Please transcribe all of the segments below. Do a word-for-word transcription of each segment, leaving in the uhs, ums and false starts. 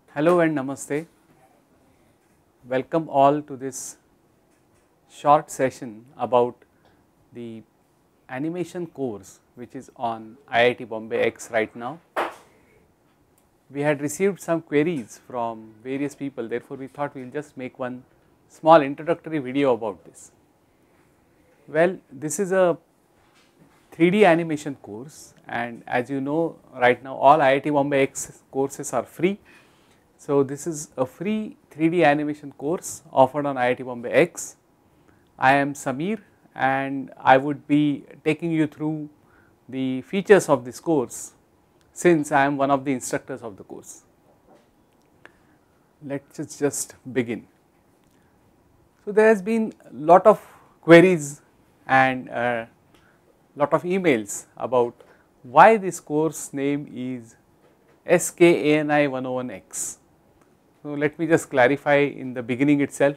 Hello and namaste. Welcome all to this short session about the animation course which is on I I T BombayX right now. We had received some queries from various people, therefore we thought we will just make one small introductory video about this. Well, this is a three D animation course, and as you know right now all I I T BombayX courses are free. So, this is a free three D animation course offered on I I T BombayX. I am Samir and I would be taking you through the features of this course since I am one of the instructors of the course. Let us just begin. So, there has been lot of queries and uh, lot of emails about why this course name is S K A N I one oh one X. So, let me just clarify in the beginning itself.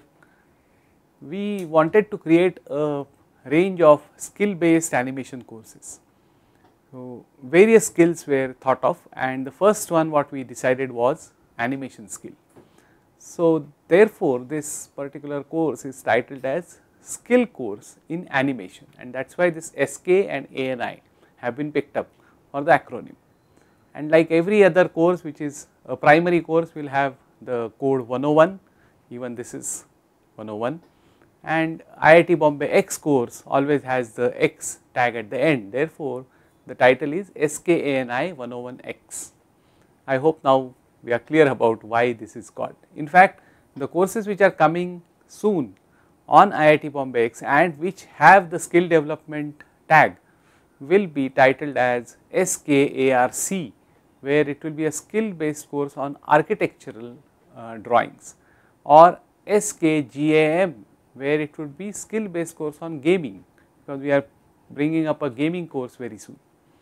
We wanted to create a range of skill based animation courses. So, various skills were thought of, and the first one what we decided was animation skill. So, therefore, this particular course is titled as skill course in animation, and that is why this S K and A N I have been picked up for the acronym. And like every other course which is a primary course will have the code one oh one, even this is one oh one, and I I T BombayX course always has the X tag at the end, therefore, the title is S K A N I one oh one X. I hope now we are clear about why this is called. In fact, the courses which are coming soon on I I T BombayX and which have the skill development tag will be titled as S K A R C, where it will be a skill based course on architectural uh, drawings, or S K G A M, where it would be skill based course on gaming, because we are bringing up a gaming course very soon.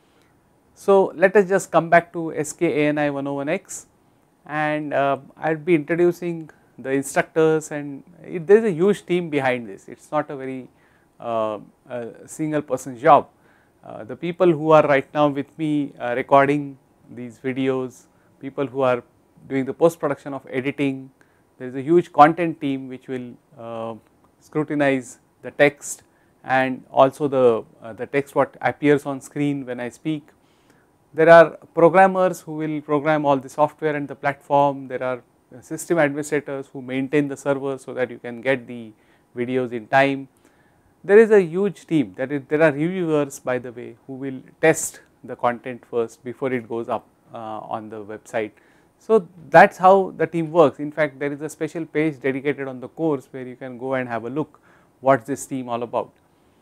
So, let us just come back to S K A N I one oh one X, and uh, I will be introducing the instructors, and it, there is a huge team behind this. It is not a very uh, a single person job. Uh, the people who are right now with me uh, recording these videos, people who are doing the post production of editing, there is a huge content team which will uh, scrutinize the text and also the, uh, the text what appears on screen when I speak. There are programmers who will program all the software and the platform. There are system administrators who maintain the server so that you can get the videos in time. There is a huge team, that is, there are reviewers by the way who will test the content first before it goes up uh, on the website. So, that is how the team works. In fact, there is a special page dedicated on the course where you can go and have a look what is this team all about.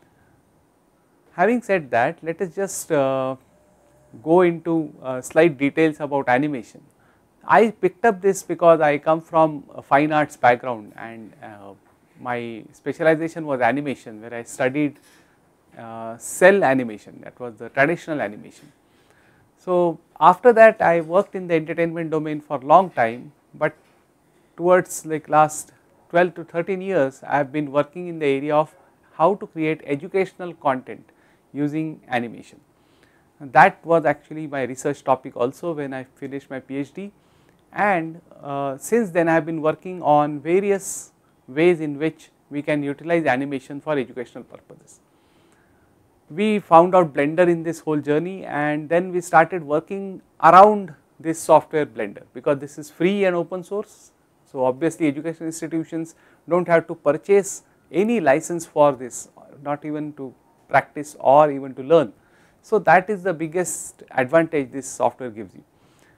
Having said that, let us just uh, go into uh, slight details about animation. I picked up this because I come from a fine arts background, and uh, my specialization was animation, where I studied uh, cell animation, that was the traditional animation. So, after that I worked in the entertainment domain for long time, but towards like last twelve to thirteen years I have been working in the area of how to create educational content using animation. And that was actually my research topic also when I finished my PhD, and uh, since then I have been working on various ways in which we can utilize animation for educational purposes. We found out Blender in this whole journey, and then we started working around this software Blender, because this is free and open source. So, obviously education institutions do not have to purchase any license for this, not even to practice or even to learn. So, that is the biggest advantage this software gives you.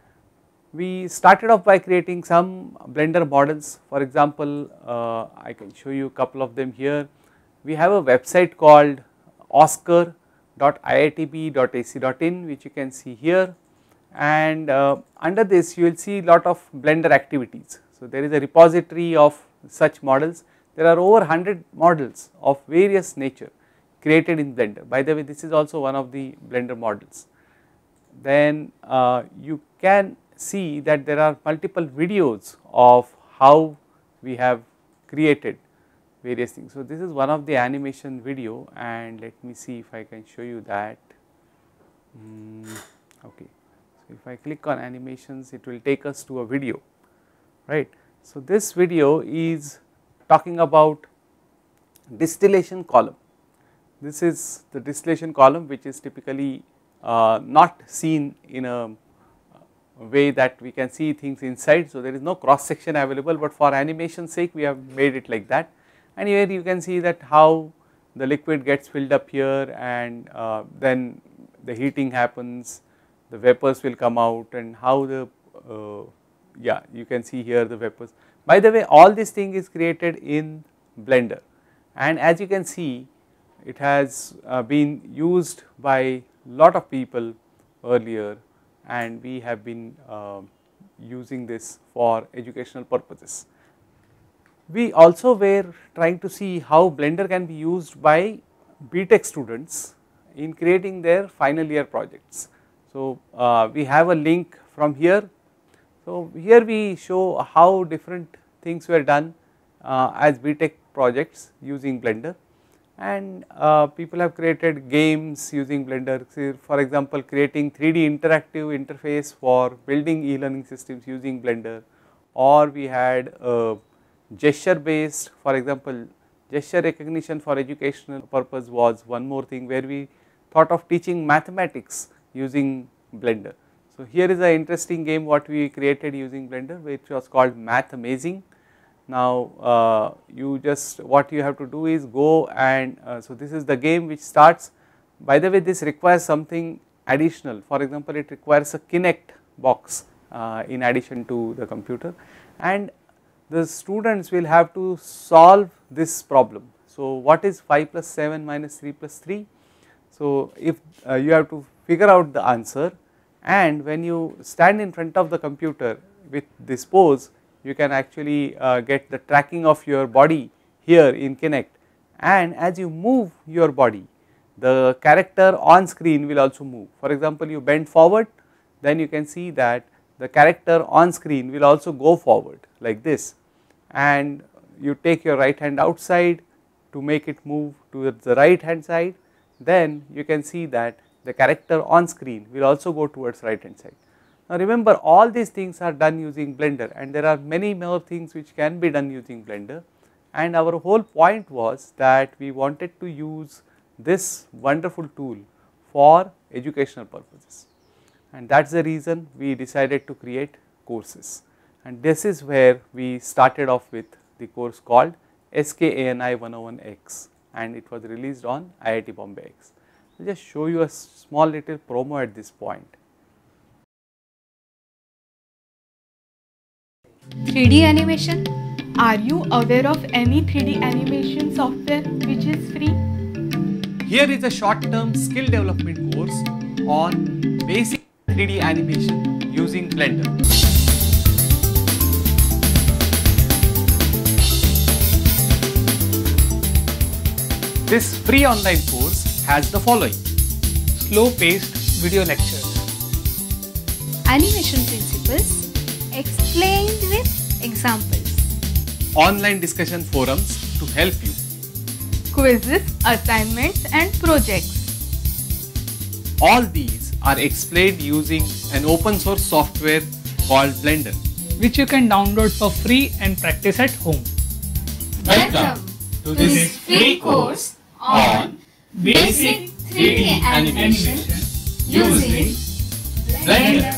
We started off by creating some Blender models. For example, uh, I can show you a couple of them here. We have a website called oscar dot I I T B dot A C dot in, which you can see here, and uh, under this you will see lot of Blender activities. So, there is a repository of such models. There are over one hundred models of various nature created in Blender. By the way, this is also one of the Blender models. Then uh, you can see that there are multiple videos of how we have created various things. So, this is one of the animation video, and let me see if I can show you that. Mm, okay. So, if I click on animations, it will take us to a video. right. So, this video is talking about distillation column. This is the distillation column, which is typically uh, not seen in a way that we can see things inside. So, there is no cross section available, but for animation sake we have made it like that, and here you can see that how the liquid gets filled up here, and uh, then the heating happens, the vapors will come out, and how the uh, yeah, you can see here the vapors. By the way, all this thing is created in Blender, and as you can see it has uh, been used by lot of people earlier, and we have been uh, using this for educational purposes. We also were trying to see how Blender can be used by B Tech students in creating their final year projects. So, uh, we have a link from here. So, here we show how different things were done uh, as B Tech projects using Blender, and uh, people have created games using Blender. So, for example, creating three D interactive interface for building e-learning systems using Blender, or we had a gesture based, for example, gesture recognition for educational purpose was one more thing where we thought of teaching mathematics using Blender. So, here is an interesting game what we created using Blender, which was called Math Amazing. Now, uh, you just what you have to do is go and uh, so this is the game which starts. By the way, this requires something additional. For example, it requires a Kinect box uh, in addition to the computer, and the students will have to solve this problem. So, what is five plus seven minus three plus three? So, if uh, you have to figure out the answer, and when you stand in front of the computer with this pose, you can actually uh, get the tracking of your body here in Kinect, and as you move your body, the character on screen will also move. For example, you bend forward, then you can see that the character on screen will also go forward like this, and you take your right hand outside to make it move to the right hand side, then you can see that the character on screen will also go towards right hand side. Now, remember, all these things are done using Blender, and there are many more things which can be done using Blender, and our whole point was that we wanted to use this wonderful tool for educational purposes, and that is the reason we decided to create courses, and this is where we started off with the course called S K A N I one oh one X, and it was released on I I T BombayX. I will just show you a small little promo at this point. three D animation. Are you aware of any three D animation software which is free? Here is a short term skill development course on basic three D animation using Blender. This free online course has the following: slow paced video lectures, Animation principles explained with examples, online discussion forums to help you, quizzes, assignments and projects. All these are explained using an open source software called Blender, which you can download for free and practice at home. Welcome to this free course on basic three D animation using Blender.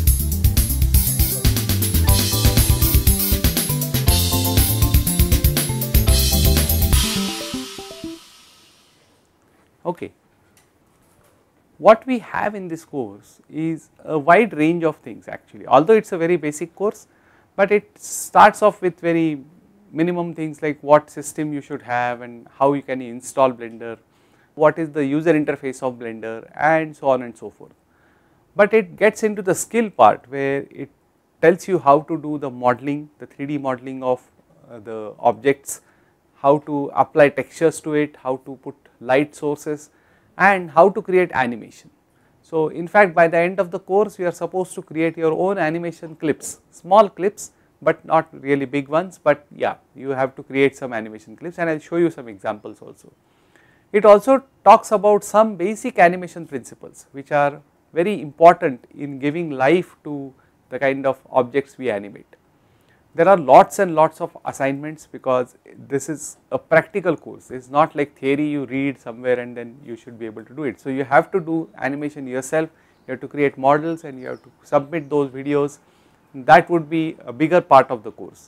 Okay. What we have in this course is a wide range of things actually, although it is a very basic course, but it starts off with very minimum things like what system you should have and how you can install Blender, what is the user interface of Blender, and so on and so forth. But it gets into the skill part where it tells you how to do the modeling, the three D modeling of uh, the objects, how to apply textures to it, how to put light sources, and how to create animation. So, in fact, by the end of the course we are supposed to create your own animation clips, small clips but not really big ones, but yeah, you have to create some animation clips, and I will show you some examples also. It also talks about some basic animation principles which are very important in giving life to the kind of objects we animate. There are lots and lots of assignments because this is a practical course. It is not like theory you read somewhere and then you should be able to do it. So you have to do animation yourself, you have to create models and you have to submit those videos. That would be a bigger part of the course.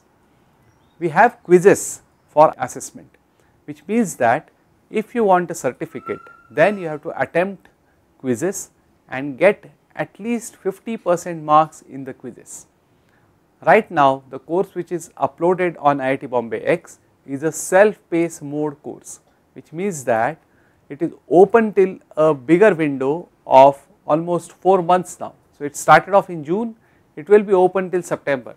We have quizzes for assessment, which means that if you want a certificate, then you have to attempt quizzes and get at least fifty percent marks in the quizzes. Right now the course which is uploaded on I I T BombayX is a self-paced mode course, which means that it is open till a bigger window of almost four months now. So it started off in June, it will be open till September,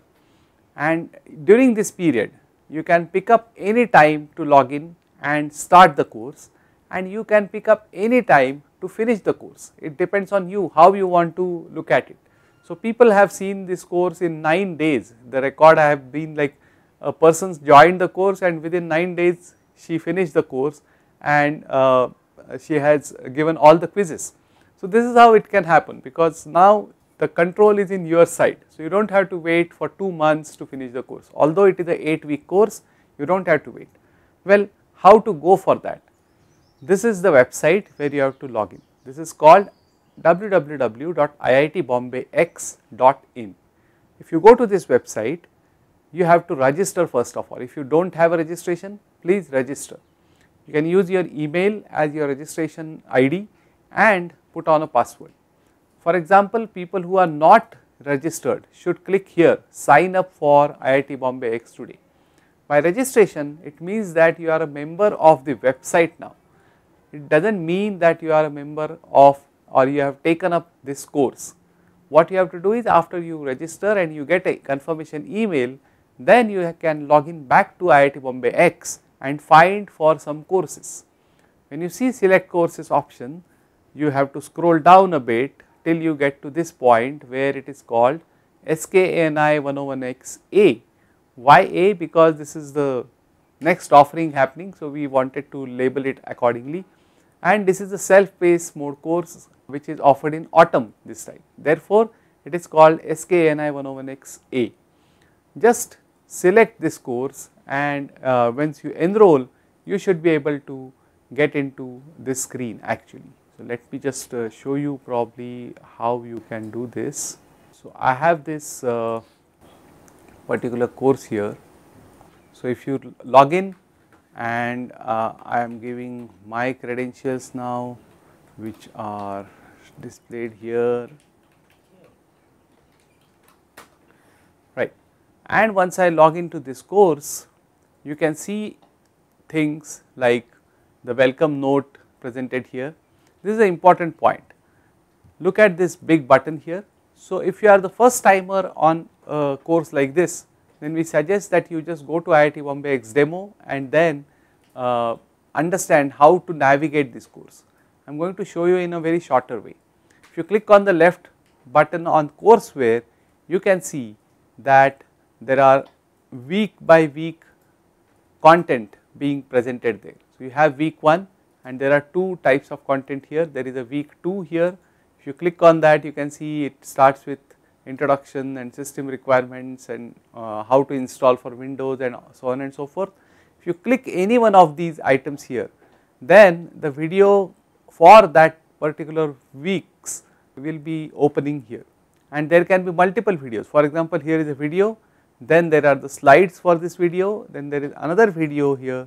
and during this period you can pick up any time to log in and start the course, and you can pick up any time to finish the course. It depends on you how you want to look at it. So people have seen this course in nine days. The record I have been like a person joined the course and within nine days she finished the course and uh, she has given all the quizzes. So this is how it can happen, because now the control is in your side. So you do not have to wait for two months to finish the course. Although it is a eight week course, you do not have to wait. Well, how to go for that? This is the website where you have to log in. This is called w w w dot i i t bombay x dot in. If you go to this website, you have to register first of all. If you do not have a registration, please register. You can use your email as your registration I D and put on a password. For example, people who are not registered should click here, sign up for I I T BombayX today. By registration, it means that you are a member of the website now. It does not mean that you are a member of or you have taken up this course. What you have to do is, after you register and you get a confirmation email, then you can log in back to I I T BombayX and find for some courses. When you see select courses option, you have to scroll down a bit till you get to this point where it is called S K A N I one oh one X A. Why A? Because this is the next offering happening, so we wanted to label it accordingly, and this is the self-paced mode course which is offered in autumn this time. Therefore, it is called S K A N I one oh one X A. Just select this course and uh, once you enroll, you should be able to get into this screen actually. So let me just uh, show you probably how you can do this. So I have this uh, particular course here. So if you log in and uh, I am giving my credentials now, which are displayed here, right, and once I log into this course, you can see things like the welcome note presented here. This is an important point. Look at this big button here. So if you are the first timer on a course like this, then we suggest that you just go to I I T BombayX demo and then uh, understand how to navigate this course. I am going to show you in a very shorter way. If you click on the left button on courseware, you can see that there are week by week content being presented there. So you have week one and there are two types of content here. There is a week two here. If you click on that, you can see it starts with introduction and system requirements and uh, how to install for Windows and so on and so forth. If you click any one of these items here, then the video for that particular weeks will be opening here, and there can be multiple videos. For example, here is a video, then there are the slides for this video, then there is another video here,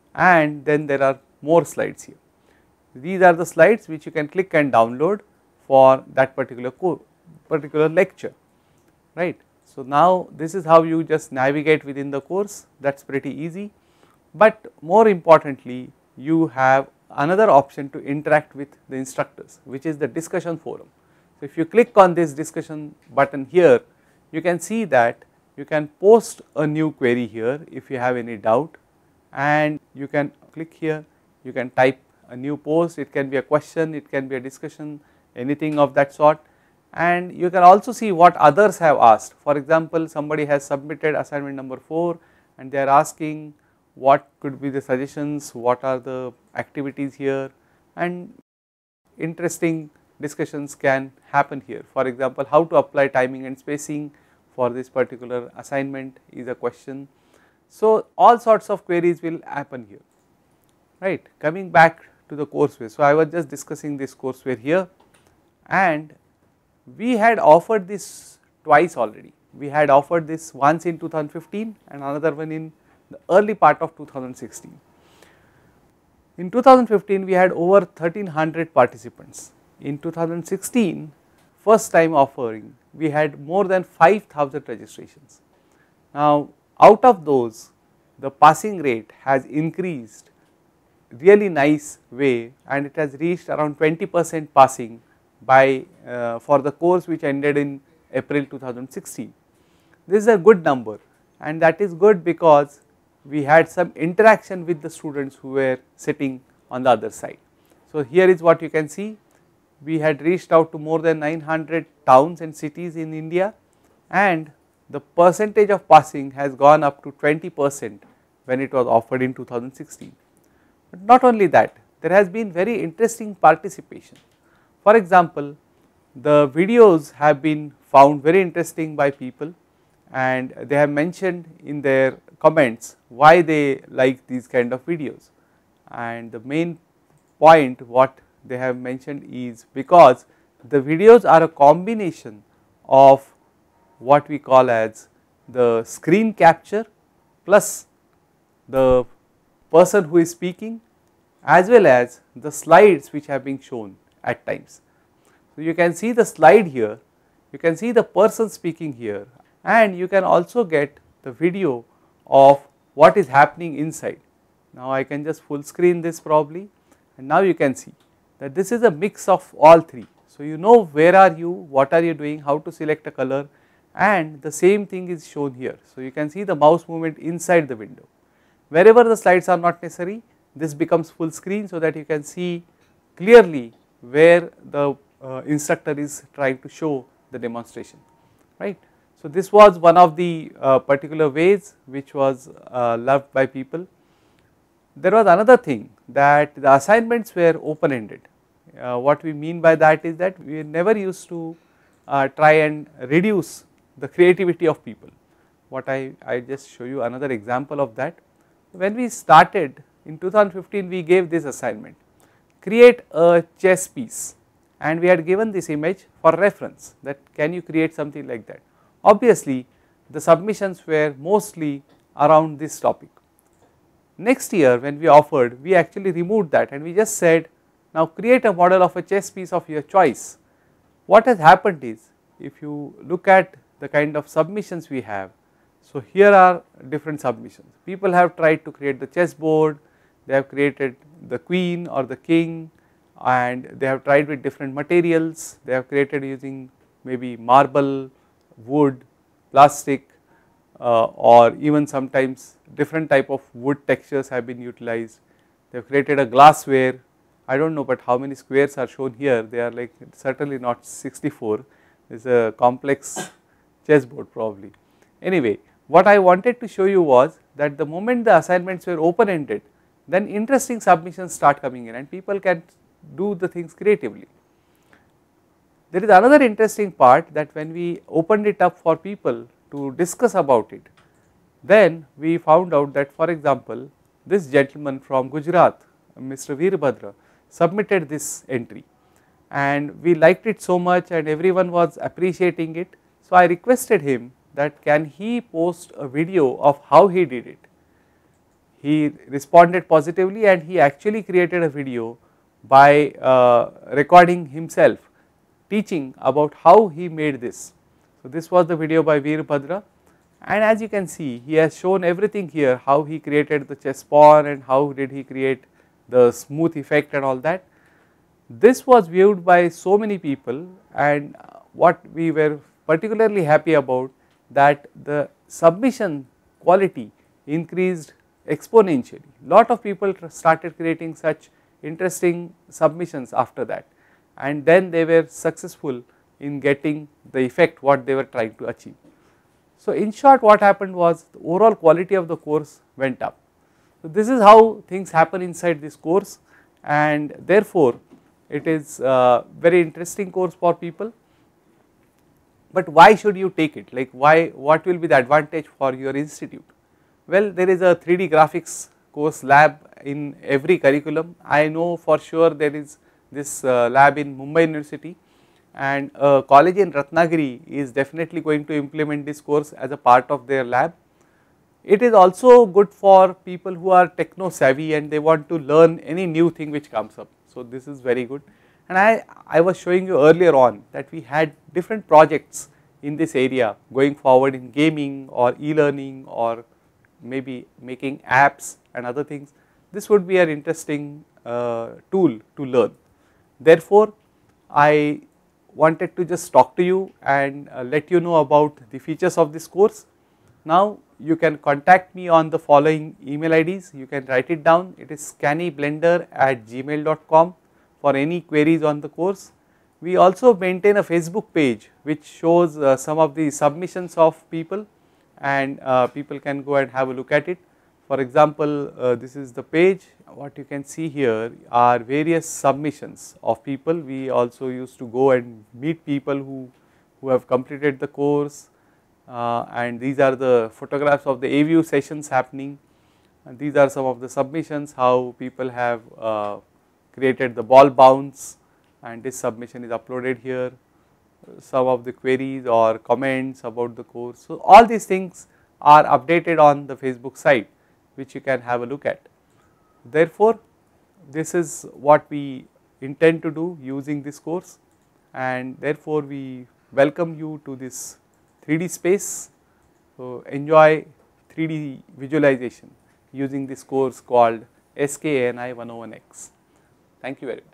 and then there are more slides here. These are the slides which you can click and download for that particular course, particular lecture, right. So now this is how you just navigate within the course. That is pretty easy, but more importantly you have another option to interact with the instructors, which is the discussion forum. So if you click on this discussion button here, you can see that you can post a new query here if you have any doubt, and you can click here, you can type a new post. It can be a question, it can be a discussion, anything of that sort, and you can also see what others have asked. For example, somebody has submitted assignment number four and they are asking what could be the suggestions, what are the activities here, and interesting discussions can happen here. For example, how to apply timing and spacing for this particular assignment is a question. So all sorts of queries will happen here, right. Coming back to the courseware, so I was just discussing this courseware here, and we had offered this twice already. We had offered this once in two thousand fifteen and another one in the early part of two thousand sixteen. In two thousand fifteen we had over thirteen hundred participants. In two thousand sixteen, first time offering, we had more than five thousand registrations. Now out of those, the passing rate has increased really nice way, and it has reached around twenty percent passing by uh, for the course which ended in April two thousand sixteen. This is a good number, and that is good because we had some interaction with the students who were sitting on the other side. So here is what you can see, we had reached out to more than nine hundred towns and cities in India, and the percentage of passing has gone up to twenty percent when it was offered in two thousand sixteen. But not only that, there has been very interesting participation. For example, the videos have been found very interesting by people, and they have mentioned in their comments why they like these kind of videos, and the main point what they have mentioned is because the videos are a combination of what we call as the screen capture plus the person who is speaking as well as the slides which have been shown at times. So you can see the slide here, you can see the person speaking here, and you can also get the video of what is happening inside. Now I can just full screen this probably, and now you can see that this is a mix of all three. So you know where are you, what are you doing, how to select a color, and the same thing is shown here. So you can see the mouse movement inside the window. Wherever the slides are not necessary, this becomes full screen so that you can see clearly where the uh, instructor is trying to show the demonstration, right. So this was one of the uh, particular ways which was uh, loved by people. There was another thing, that the assignments were open ended. Uh, what we mean by that is that we never used to uh, try and reduce the creativity of people. What I, I just show you another example of that. When we started in two thousand fifteen, we gave this assignment, create a chess piece, and we had given this image for reference, that can you create something like that. Obviously the submissions were mostly around this topic. Next year when we offered, we actually removed that and we just said, now create a model of a chess piece of your choice. What has happened is, if you look at the kind of submissions we have, so here are different submissions. People have tried to create the chessboard, they have created the queen or the king, and they have tried with different materials, they have created using maybe marble, wood, plastic, uh, or even sometimes different type of wood textures have been utilized. They have created a glassware. I do not know, but how many squares are shown here, they are like certainly not sixty-four, it is a complex chessboard probably. Anyway, what I wanted to show you was that the moment the assignments were open ended, then interesting submissions start coming in and people can do the things creatively. There is another interesting part, that when we opened it up for people to discuss about it, then we found out that, for example, this gentleman from Gujarat, Mister Veerbhadra, submitted this entry, and we liked it so much and everyone was appreciating it. So I requested him that can he post a video of how he did it. He responded positively and he actually created a video by uh, recording himself teaching about how he made this. So this was the video by Veerbhadra, and as you can see, he has shown everything here, how he created the chess pawn and how did he create the smooth effect and all that. This was viewed by so many people, and what we were particularly happy about, that the submission quality increased exponentially. Lot of people started creating such interesting submissions after that, and then they were successful in getting the effect what they were trying to achieve. So in short, what happened was the overall quality of the course went up. So this is how things happen inside this course, and therefore it is a very interesting course for people. But why should you take it? Like why, what will be the advantage for your institute? Well, there is a three D graphics course lab in every curriculum. I know for sure there is this uh, lab in Mumbai University, and a college in Ratnagiri is definitely going to implement this course as a part of their lab. It is also good for people who are techno savvy and they want to learn any new thing which comes up. So this is very good. And I, I was showing you earlier on that we had different projects in this area going forward in gaming or e-learning or maybe making apps and other things. This would be an interesting uh, tool to learn. Therefore, I wanted to just talk to you and uh, let you know about the features of this course. Now you can contact me on the following email I Ds. You can write it down. It is scaniblender at gmail dot com for any queries on the course. We also maintain a Facebook page which shows uh, some of the submissions of people, and uh, people can go and have a look at it. For example, uh, this is the page. What you can see here are various submissions of people. We also used to go and meet people who, who have completed the course, uh, and these are the photographs of the A V U sessions happening, and these are some of the submissions, how people have uh, created the ball bounce, and this submission is uploaded here, some of the queries or comments about the course. So all these things are updated on the Facebook site, which you can have a look at. Therefore, this is what we intend to do using this course, and therefore we welcome you to this three D space. So enjoy three D visualization using this course called S K A N I one oh one X. Thank you very much.